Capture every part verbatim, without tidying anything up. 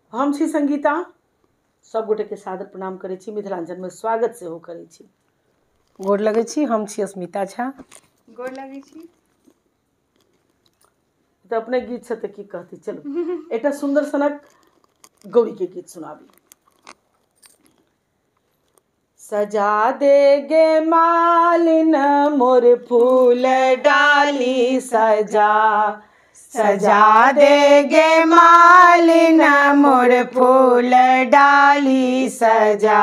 हम छी संगीता, सब गोटे के सादर प्रणाम करै छी, मिथिलांचल में स्वागत सेहो करै छी। गोर लगै छी, हम छी अस्मिता झा। गोर लगै छी। तो अपने गीत से तो की कहती, चलो एक सुंदर सनक गौरी के गीत सुनाबी। सजा दे गे मालिन मोर फूल डाली सजा, सजा दे गे मालिन मोर फूल डाली सजा।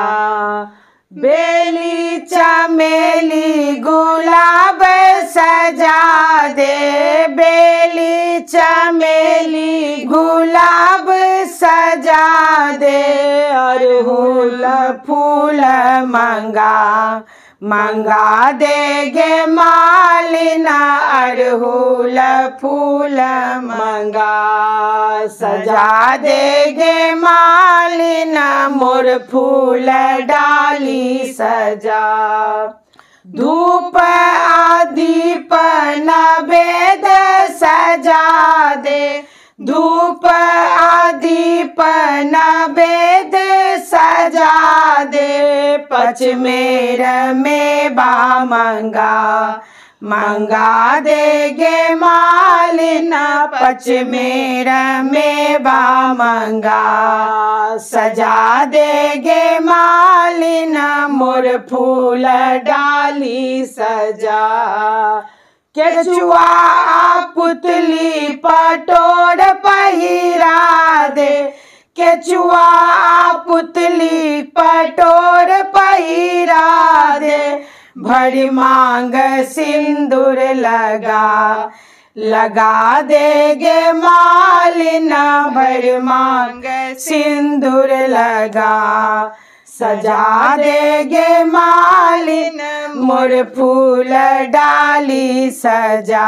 बेली चमेली गुलाब सजा दे, बेली चमेली गुलाब सजा दे। अरहुल फूल मंगा मंगा दे गे मालिन अरहुल फूल मंगा। सजा दे गे मालिन मोर फूल डाली सजा। धूप आदि नवेद सजा दे, धूप आदि नवेद सजा दे। पचमेर मेवा मंगा मंगा दे गे मालिन पचमेर मेवा मंगा। सजा दे गे मालिन मोर फूल डाली सजा। केचुआ पुतली पटोर पहिरा दे, केचुआ पुतली पटोर पहिरा दे। भरी मांग सिंदूर लगा लगा दे गे मालिन भरी मांग सिंदूर लगा। सजा दे गे मालिन मोर फूल डाली सजा।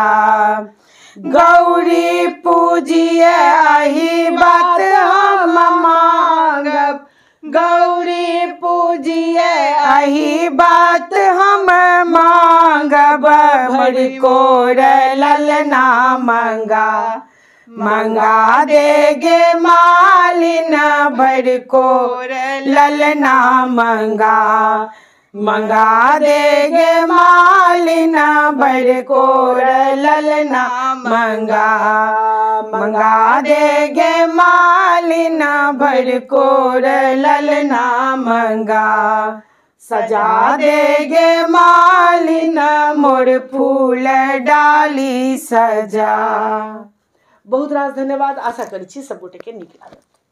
गौरी पूजिए अही बात हम मांगब, गौरी पूजिए अही बात हम मांगब। भरी कोर ललना मंगा मंगा दे गे मालिन भरी कोर ललना मंगा। मंगा दे गे मालिन भरी कोर ललना मंगा। मंगा दे गे मालिन भरी कोर ललना मंगा। सजा दे गे मालिन मोर फूल डाली सजा। बहुत रास धन्यवाद। आशा करै छी सब गोटे के नीक लागत।